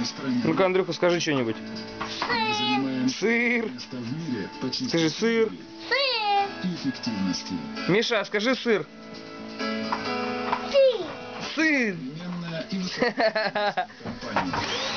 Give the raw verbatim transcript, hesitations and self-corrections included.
Ну-ка, Андрюха, скажи что-нибудь. Сыр. Скажи сыр. Эффективности. Миша, скажи сыр. Сыр. Сыр. Современная и высокая компания.